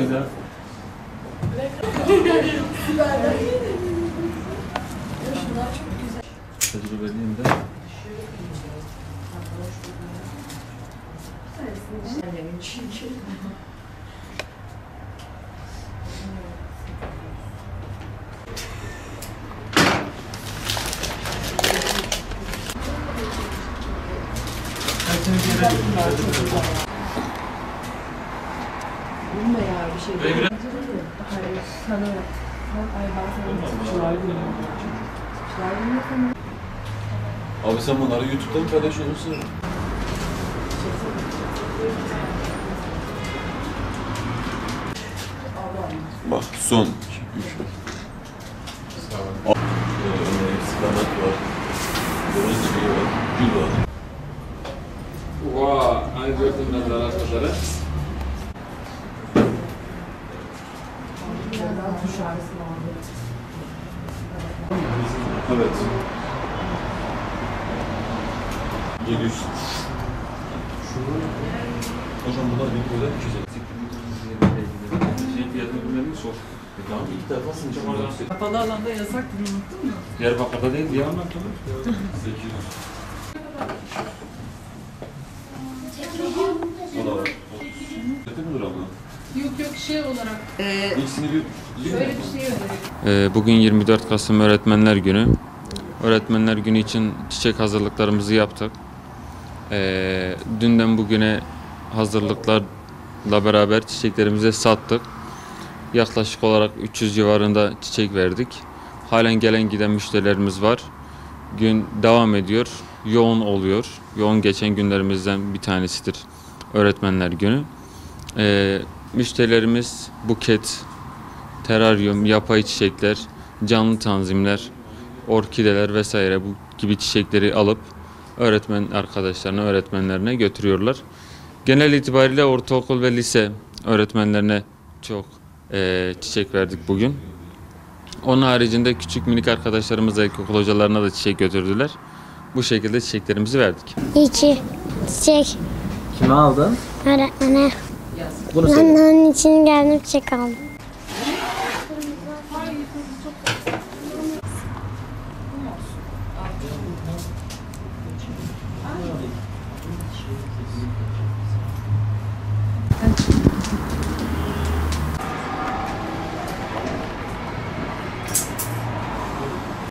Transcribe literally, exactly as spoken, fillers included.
Ayda. Tecrübeliyim de. Bununla ya bir şey değil. Hayır, sana ay bazen çılar günü. Abi sen bunları YouTube'dan paylaşıyorsun. Bak son üç. Sıklamak var. Göz şey var. Gül var. Wow, hani gördün ben zarar kadar. Evet. yedi yüz. Hocam bunlar bir böyle iki yüz elli. Şey fiyatını bilmedin çok. E tamam iki tarafa sınıf. Kapalı alanda yasak bunu unuttun mu? Diyarbakır'da değil diye anlattım. sekiz yüz. O da var. otuz. Ne ama? Yok yok şey olarak. Ee, İkisini bir... şöyle bir şey öderim. Bugün yirmi dört Kasım Öğretmenler Günü. Öğretmenler Günü için çiçek hazırlıklarımızı yaptık. Dünden bugüne hazırlıklarla beraber çiçeklerimizi sattık. Yaklaşık olarak üç yüz civarında çiçek verdik. Halen gelen giden müşterilerimiz var. Gün devam ediyor, yoğun oluyor. Yoğun geçen günlerimizden bir tanesidir Öğretmenler Günü. Ee, müşterilerimiz buket, teraryum, yapay çiçekler, canlı tanzimler, orkideler vesaire bu gibi çiçekleri alıp öğretmen arkadaşlarına, öğretmenlerine götürüyorlar. Genel itibariyle ortaokul ve lise öğretmenlerine çok e, çiçek verdik bugün. Onun haricinde küçük minik arkadaşlarımız da ilkokul hocalarına da çiçek götürdüler. Bu şekilde çiçeklerimizi verdik. İki çiçek. Kime aldın? Öğretmene. Bunu Ben söyle. onun için geldim çiçek aldım.